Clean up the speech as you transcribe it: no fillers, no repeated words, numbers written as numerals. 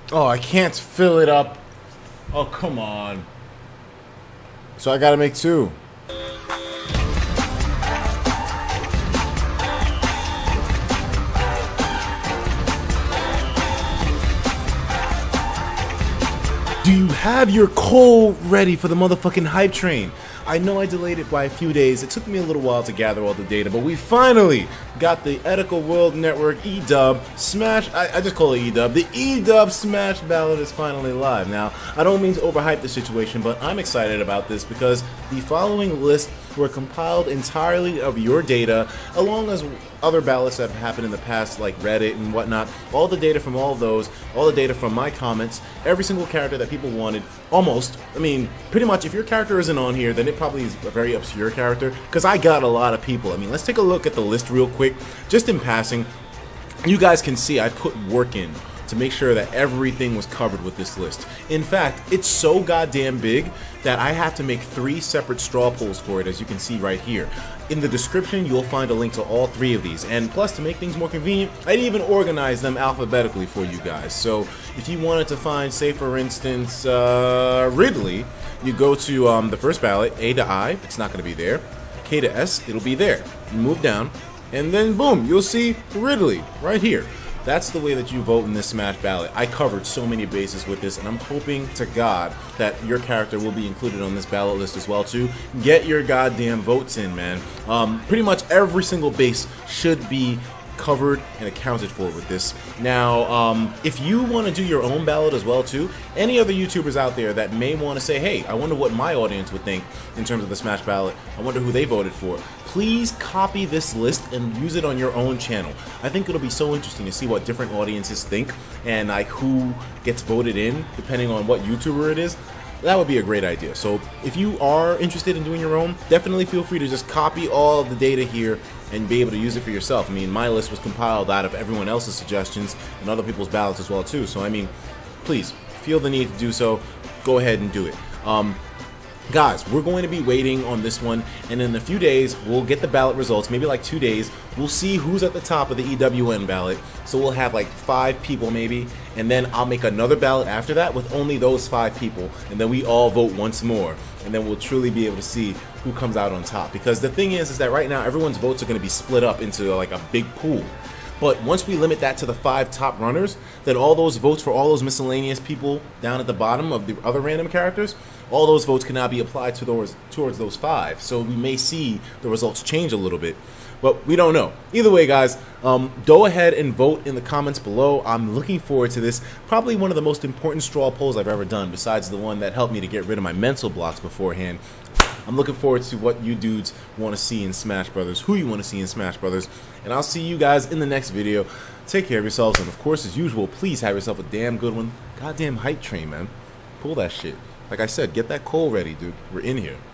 Oh, I can't fill it up. Oh, come on. So I gotta make two. Do you have your coal ready for the motherfucking hype train? I know I delayed it by a few days. It took me a little while to gather all the data, but we finally got the Ethical World Network EDub Smash. I just call it EDub. The EDub Smash ballot is finally live. Now, I don't mean to overhype the situation, but I'm excited about this because the following lists were compiled entirely of your data, along as other ballots that have happened in the past, like Reddit and whatnot. All the data from all of those, all the data from my comments, every single character that people wanted, almost. I mean, pretty much, if your character isn't on here, then it probably is a very obscure character, because I got a lot of people. I mean, let's take a look at the list real quick, just in passing. You guys can see I put work in to make sure that everything was covered with this list. In fact, it's so goddamn big that I have to make 3 separate straw polls for it, as you can see right here. In the description, you'll find a link to all 3 of these, and plus, to make things more convenient, I'd even organize them alphabetically for you guys. So if you wanted to find, say for instance, Ridley, you go to the first ballot, A to I, it's not going to be there. K to S, it'll be there. You move down, and then boom, you'll see Ridley right here. That's the way that you vote in this Smash ballot. I covered so many bases with this, and I'm hoping to God that your character will be included on this ballot list as well too. Get your goddamn votes in, man. Pretty much every single base should be covered and accounted for with this. Now, if you want to do your own ballot as well too, any other YouTubers out there that may want to say, hey, I wonder what my audience would think in terms of the Smash ballot, I wonder who they voted for, please copy this list and use it on your own channel. I think it'll be so interesting to see what different audiences think and like who gets voted in depending on what YouTuber it is. That would be a great idea. So if you are interested in doing your own, definitely feel free to just copy all of the data here and be able to use it for yourself. I mean, my list was compiled out of everyone else's suggestions and other people's ballots as well too. So I mean, please feel the need to do so. Go ahead and do it. Guys, we're going to be waiting on this one, and in a few days, we'll get the ballot results, maybe like 2 days. We'll see who's at the top of the EWN ballot, so we'll have like 5 people maybe, and then I'll make another ballot after that with only those 5 people, and then we all vote once more, and then we'll truly be able to see who comes out on top. Because the thing is that right now, everyone's votes are going to be split up into like a big pool. But once we limit that to the 5 top runners, then all those votes for all those miscellaneous people down at the bottom of the other random characters, all those votes can now be applied to towards those 5. So we may see the results change a little bit, but we don't know. Either way, guys, go ahead and vote in the comments below. I'm looking forward to this. Probably one of the most important straw polls I've ever done, besides the one that helped me to get rid of my mental blocks beforehand. I'm looking forward to what you dudes want to see in Smash Brothers, who you want to see in Smash Brothers, and I'll see you guys in the next video. Take care of yourselves, and of course, as usual, please have yourself a damn good one. Goddamn hype train, man. Pull that shit. Like I said, get that coal ready, dude. We're in here.